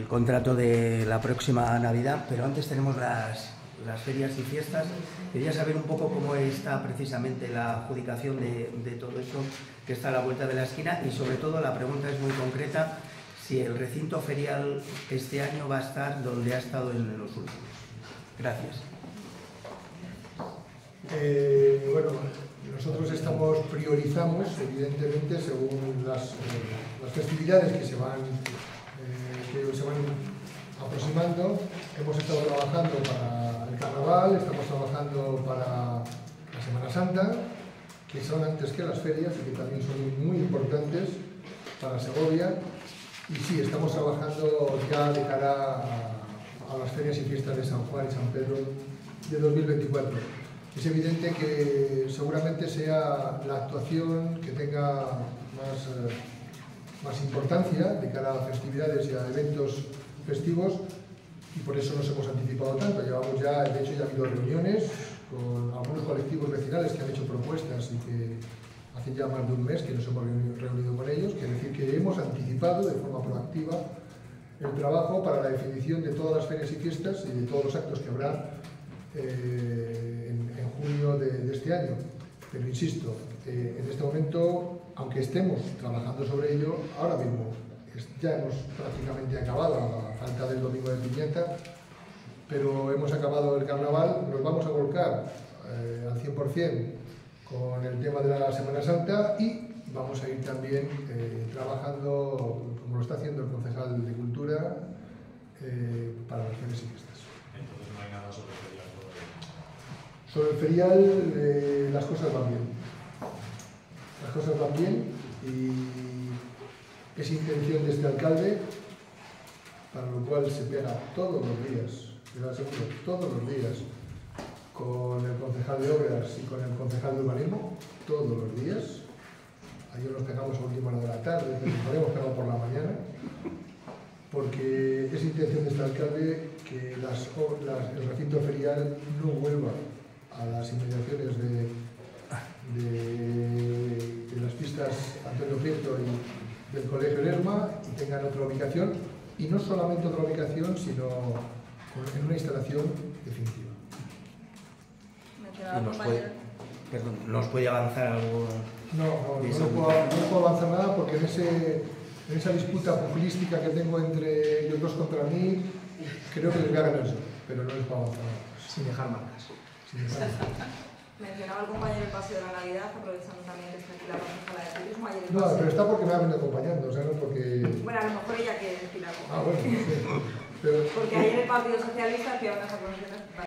el contrato de la próxima Navidad, pero antes tenemos las ferias y fiestas. Quería saber un poco cómo está precisamente la adjudicación de todo eso que está a la vuelta de la esquina, y sobre todo la pregunta es muy concreta: si el recinto ferial este año va a estar donde ha estado en los últimos. Gracias. Bueno, nosotros priorizamos, evidentemente, según las festividades que se van aproximando. Hemos estado trabajando para el Carnaval, estamos trabajando para la Semana Santa, que son antes que las ferias y que también son muy importantes para Segovia. Y sí, estamos trabajando ya de cara a las ferias y fiestas de San Juan y San Pedro de 2024. Es evidente que seguramente sea la actuación que tenga más importancia de cara a festividades y a eventos festivos, y por eso nos hemos anticipado tanto. Llevamos ya, de hecho, ya ha habido reuniones con algunos colectivos vecinales que han hecho propuestas y que hace ya más de un mes que nos hemos reunido con ellos. Quiere decir que hemos anticipado de forma proactiva el trabajo para la definición de todas las ferias y fiestas y de todos los actos que habrá en junio de este año. Pero insisto, en este momento, aunque estemos trabajando sobre ello, ahora mismo ya hemos prácticamente acabado, a falta del Domingo de Pimienta, pero hemos acabado el Carnaval. Nos vamos a volcar al 100% con el tema de la Semana Santa, y vamos a ir también trabajando, como lo está haciendo el concejal de Cultura, para las ferias y fiestas. Entonces no hay nada sobre el ferial todavía. Sobre el ferial, las cosas van bien. Las cosas van bien, y es intención de este alcalde, para lo cual se pega todos los días, todos los días, con el concejal de Obras y con el concejal de Urbanismo, todos los días. Ayer nos pegamos a última hora de la tarde, pero nos habíamos pegado por la mañana, porque es intención de este alcalde que el recinto ferial no vuelva a las inmediaciones de las pistas Antonio Prieto y del Colegio Lerma, y tengan otra ubicación, y no solamente otra ubicación, sino en una instalación definitiva. ¿Nos puede avanzar algo? No puedo avanzar nada, porque en esa disputa populística que tengo entre ellos dos contra mí, creo que les voy a ganar yo, pero no les puedo avanzar nada. Sin dejar marcas. Mencionaba el compañero el paseo de la Navidad, aprovechando también que está aquí la concejala de turismo. No, pero está porque me ha venido acompañando, o sea, no porque... Bueno, a lo mejor ella quiere decir algo. Bueno, sí. Pero... Porque ayer el Partido Socialista hacía unas acusaciones